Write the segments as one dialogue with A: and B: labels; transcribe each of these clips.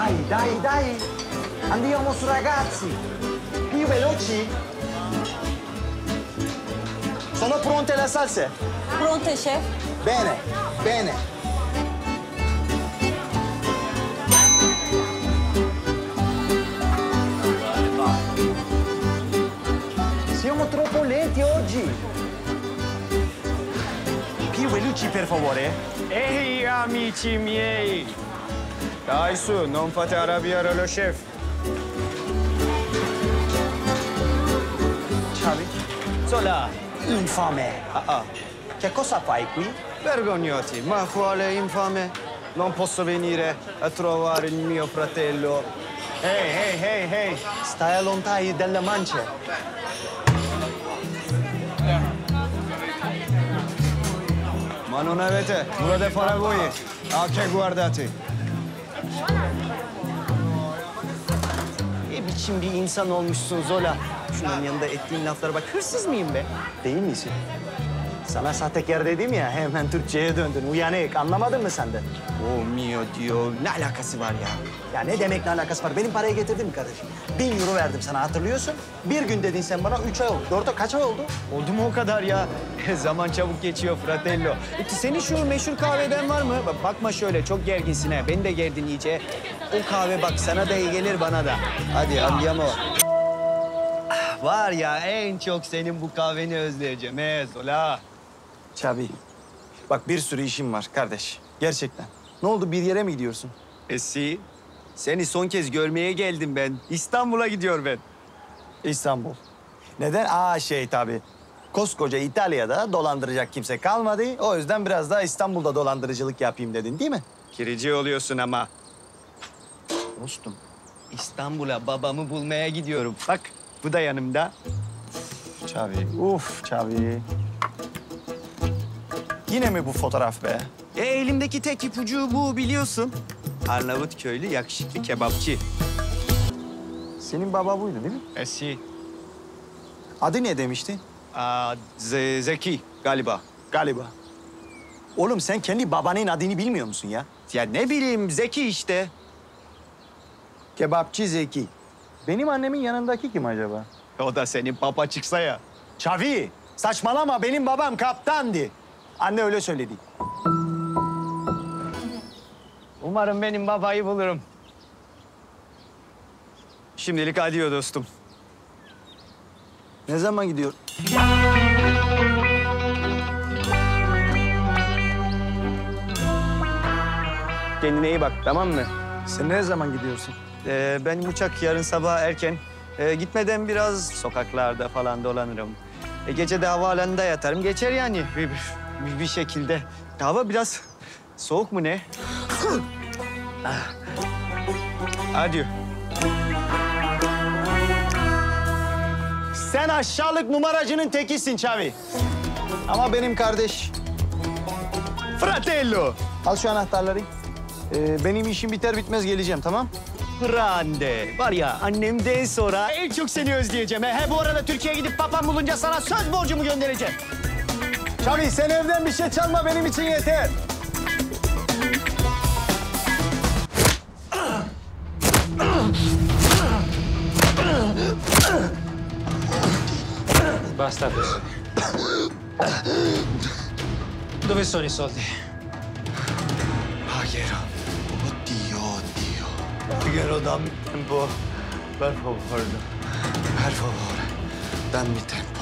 A: Dai, andiamo su ragazzi. Più veloci. Sono pronte le salse?
B: Pronte, chef.
A: Bene. Siamo troppo lenti oggi. Più veloci, per favore.
C: Ehi, amici miei! Dai su, non fate arrabbiare lo chef.
A: Xavi?
C: Zola,
A: Infame. Che cosa fai qui?
C: vergognati, ma quale infame? Non posso venire a trovare il mio fratello. Ehi!
A: Stai lontani dalle mance.
C: Ma non avete nulla da fare voi? Ah, che guardate.
A: Ne biçim bir insan olmuşsun Zola. Şunun yanında ettiğin laflara bak. Hırsız mıyım be? Değil misin? Sana sahtekar dedim ya, hemen Türkçe'ye döndün. Uyanık, anlamadın mı sen de?
C: Oh mio Dio, ne alakası var ya?
A: Ya ne demek ne alakası var? Benim parayı getirdin mi kardeşim? 1000 euro verdim sana, hatırlıyorsun. Bir gün dedin sen bana, 3 ay oldu. 4 ay kaç ay oldu?
C: Oldu mu o kadar ya? Zaman çabuk geçiyor fratello. Senin şu meşhur kahveden var mı? Bakma şöyle, çok gerginsin ha. Beni de gerdin iyice. O kahve bak, sana da iyi gelir, bana da. Hadi andiamo. Var ya, en çok senin bu kahveni özleyeceğim. Zola.
A: Çabi, bak bir sürü işim var kardeş. Gerçekten. Ne oldu, bir yere mi gidiyorsun?
C: Si, seni son kez görmeye geldim ben. İstanbul'a gidiyor ben.
A: İstanbul. Neden? Tabii. Koskoca İtalya'da dolandıracak kimse kalmadı. O yüzden biraz daha İstanbul'da dolandırıcılık yapayım dedin, değil mi?
C: Kirici oluyorsun ama.
A: Dostum.
C: İstanbul'a babamı bulmaya gidiyorum. Bak, bu da yanımda.
A: Çavi, Çavi. Yine mi bu fotoğraf be?
C: Elimdeki tek ipucu bu, biliyorsun. Arnavutköylü yakışıklı kebapçı.
A: Senin baba buydu değil mi?
C: Si.
A: Adı ne demiştin?
C: Zeki galiba.
A: Galiba. Oğlum sen kendi babanın adını bilmiyor musun ya?
C: Ya ne bileyim, Zeki işte.
A: Kebapçı Zeki. Benim annemin yanındaki kim acaba?
C: O da senin papa çıksa ya.
A: Çavi, saçmalama, benim babam kaptandı. Anne öyle söyledi.
C: Umarım benim babayı bulurum. Şimdilik adiyo dostum.
A: Ne zaman gidiyor?
C: Kendine iyi bak, tamam mı?
A: Sen ne zaman gidiyorsun?
C: Benim uçak yarın sabah erken. Gitmeden biraz sokaklarda falan dolanırım. Gece de havaalanında yatarım. Geçer yani bir şekilde. Hava biraz soğuk mu ne? Adieu.
A: Sen aşağılık numaracının tekisin Çavi. Ama benim kardeş.
C: Fratello.
A: Al şu anahtarları. Benim işim biter bitmez geleceğim, tamam?
C: Grande. Var ya, annemden sonra en çok seni özleyeceğim. Bu arada Türkiye'ye gidip papam bulunca sana söz borcumu göndereceğim.
A: Çavi, sen evden bir şey çalma, benim için yeter.
D: Basta così. Dove sono i soldi?
C: Pagherò. Oddio. Pagherò, dammi tempo. Per favore. Per favore. Dammi tempo.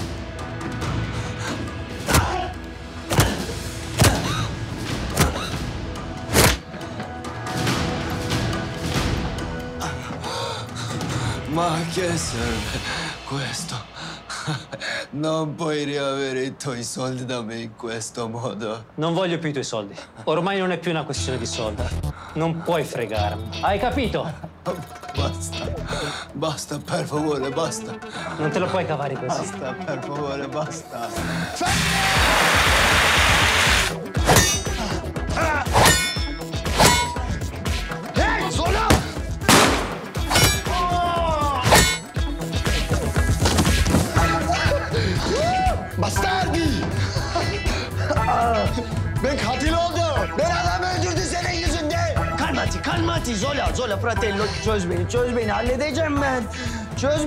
C: Ma che serve questo? Non puoi riavere i tuoi soldi da me in questo modo.
D: Non voglio più i tuoi soldi. Ormai non è più una questione di soldi. Non puoi fregarmi. Hai capito?
C: Basta, per favore, basta.
D: Non te lo puoi cavare così.
C: Basta, per favore, basta.
A: Zola! Bastardi! Ben katil oldum. Ben adam öldürdü senin yüzünden.
C: Kalmadı. calmati Zola fratello. Çöz beni, halledeceğim ben. Çöz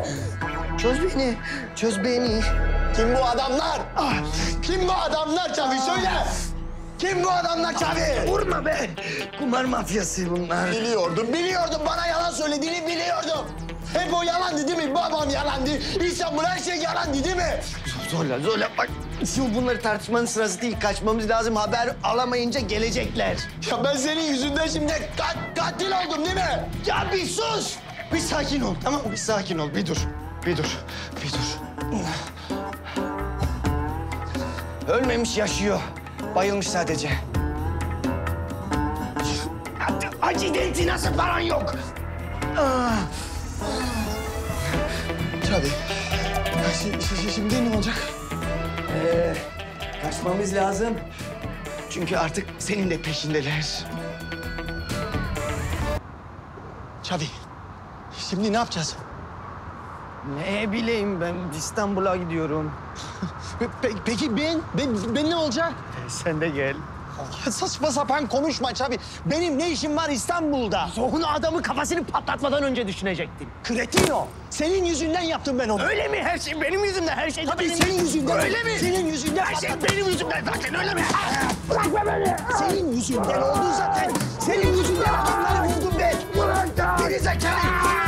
C: beni.
B: Kim bu adamlar? Kim bu adamlar Çavi söyle. Kim bu adamlar Çavi?
C: Vurma be. Kumar mafyası bunlar.
B: Biliyordum. Bana yalan söylediğini biliyordum. Hep o yalandı değil mi? Babam yalandı. İstanbul her şey yalandı değil mi?
C: Zola bak. Şimdi bunları tartışmanın sırası değil. Kaçmamız lazım. Haber alamayınca gelecekler.
B: Ya ben senin yüzünden şimdi katil oldum değil mi?
C: Ya bir sus. Bir sakin ol. Tamam mı? Bir sakin ol. Bir dur. Ölmemiş, yaşıyor. Bayılmış sadece. Accidenti nasıl paran yok?
B: Çavi. Şimdi ne olacak?
C: Kaçmamız lazım. Çünkü artık senin de peşindeler.
B: Çavi. Şimdi ne yapacağız?
C: Ne bileyim ben İstanbul'a gidiyorum.
B: Peki ben ne olacak?
C: Sen de gel.
B: Saçma sapan konuşma Çavi. Benim ne işim var İstanbul'da?
C: Onu adamın kafasını patlatmadan önce düşünecektin.
B: Kretino. Senin yüzünden yaptım ben onu.
C: Öyle mi? Her şey benim yüzümden. Her şey de
B: Tabii
C: benim
B: senin yüzünden.
C: Öyle mi?
B: Senin yüzünden.
C: Her şey benim yüzümden zaten öyle mi?
B: Bırakma beni. Senin yüzünden oldu zaten. Senin yüzünden adamları vurdum ben. Geri zekalı.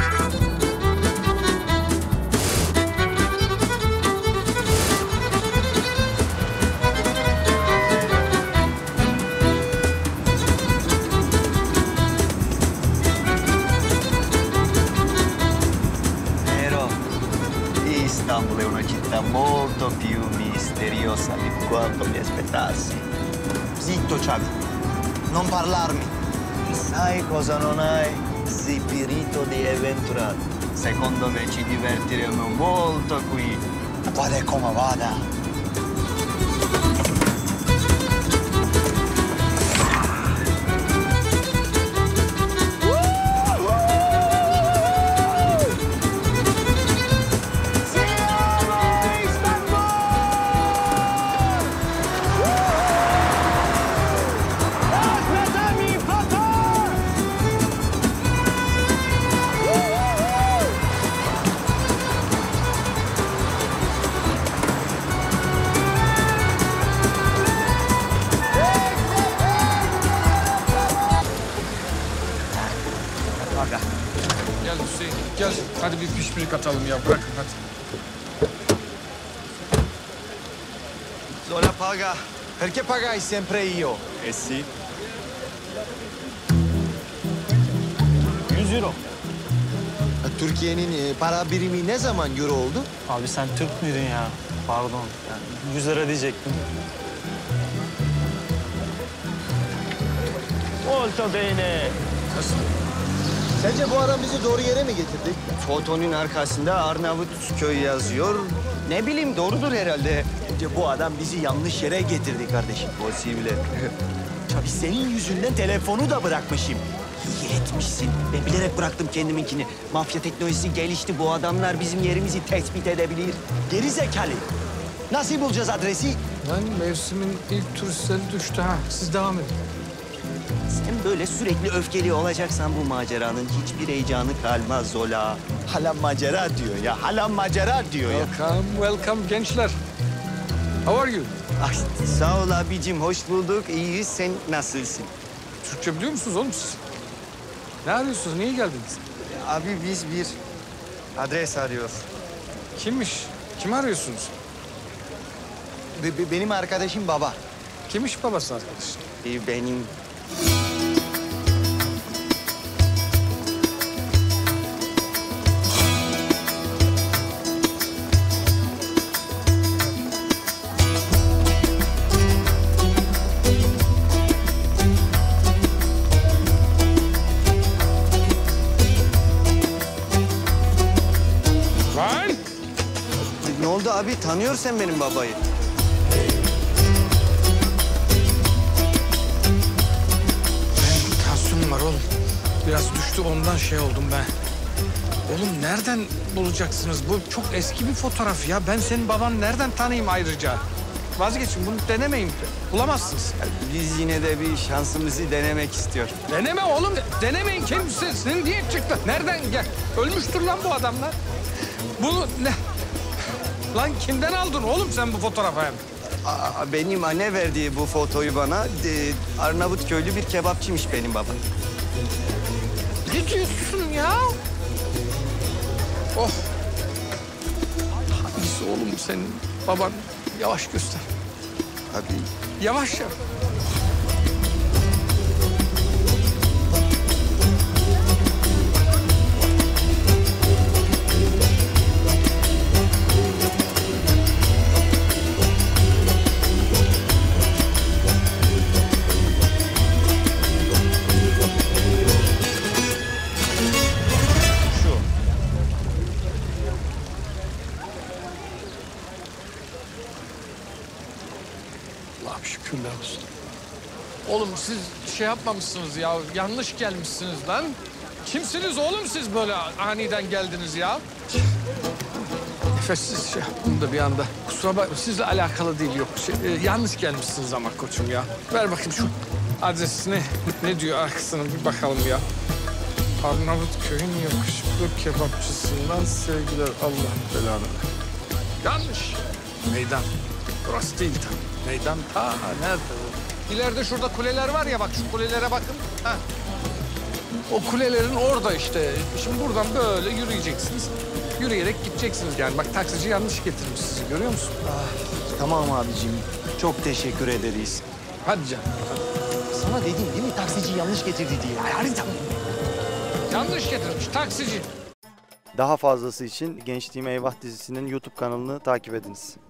C: Però Istanbul è una città molto più misteriosa di quanto mi aspettassi.
B: Zitto Çavi. Non parlarmi.
C: Sai cosa non hai? Spirito di avventura. Secondo me ci divertiremo molto qui.
B: Vada come vada.
E: Gel Hüseyin, gel. Hadi bir pişpirik atalım ya, bırakın hadi.
C: Zola paga.
B: Perché pagai sempre io?
C: Eh sì.
A: 100 euro.
B: Türkiye'nin para birimi ne zaman euro oldu?
A: Abi sen Türk müydün ya? Pardon. Yani 100 lira diyecektim. Molto bene.
E: Nasıl?
B: Sence bu adam bizi doğru yere mi getirdi?
C: Fotonun arkasında Arnavutköy yazıyor. Ne bileyim doğrudur herhalde.
A: Bence bu adam bizi yanlış yere getirdi kardeşim.
C: Possibile.
A: Tabii senin yüzünden telefonu da bırakmışım. İyi etmişsin. Ben bilerek bıraktım kendiminkini. Mafya teknolojisi gelişti. Bu adamlar bizim yerimizi tespit edebilir. Geri zekalı. Nasıl bulacağız adresi?
E: Ben mevsimin ilk turistleri düştü ha. Siz devam edin.
A: Sen böyle sürekli öfkeli olacaksan bu maceranın hiçbir heyecanı kalmaz Zola. Hala macera diyor ya. Hala macera diyor ya.
E: Welcome gençler. How are you?
C: Ay, sağ ol abicim. Hoş bulduk. İyiyiz. Sen nasılsın?
E: Türkçe biliyor musunuz oğlum siz? Ne arıyorsunuz? Niye geldiniz?
C: Abi biz bir adres arıyoruz.
E: Kimmiş? Kimi arıyorsunuz?
C: Benim arkadaşım baba.
E: Kimmiş babası arkadaşın?
C: Benim.
E: Lan!
C: Ne oldu abi? Tanıyorsun benim babayı.
E: Tansiyonum var oğlum. Biraz düştü ondan şey oldum ben. Oğlum nereden bulacaksınız? Bu çok eski bir fotoğraf ya. Ben senin baban nereden tanıyayım ayrıca? Vazgeçin. Bunu denemeyin. Bulamazsınız.
C: Biz yine de bir şansımızı denemek istiyor.
E: Deneme oğlum. Denemeyin kendisi. Senin diye çıktı. Nereden gel? Ölmüştür lan bu adamlar. Bunu ne? Lan kimden aldın oğlum sen bu fotoğrafı hem?
C: Benim anne verdiği bu fotoyu bana. Arnavut köylü bir kebapçıymış benim babam.
E: Ne diyorsun ya? Oh. Hangisi oğlum senin baban? Yavaş göster.
C: Abi
E: Yavaş yap. Allah'ım şükürler olsun. Oğlum siz şey yapmamışsınız ya, yanlış gelmişsiniz lan. Kimsiniz oğlum siz böyle aniden geldiniz ya? Nefessiz şey yaptım da bir anda. Kusura bakma, sizle alakalı değil yok. Yanlış gelmişsiniz ama koçum ya. Ver bakayım şu adresini. Ne diyor arkasına bir bakalım ya. Arnavutköy'ün yakışıklı kebapçısından sevgiler. Allah belanı. Yanlış. Meydan. Burası değil tabii. Meydan ta nerede? İleride şurada kuleler var ya bak şu kulelere bakın. Ha. O kulelerin orada işte. Şimdi buradan böyle yürüyeceksiniz. Yürüyerek gideceksiniz yani. Bak taksici yanlış getirmiş sizi görüyor musun?
A: Tamam abicim. Çok teşekkür ederiz.
E: Hadi canım.
A: Sana dedim değil mi taksici yanlış getirdi diye. Hadi tamam.
E: Yanlış getirmiş taksici.
F: Daha fazlası için Gençliğime Eyvah dizisinin YouTube kanalını takip ediniz.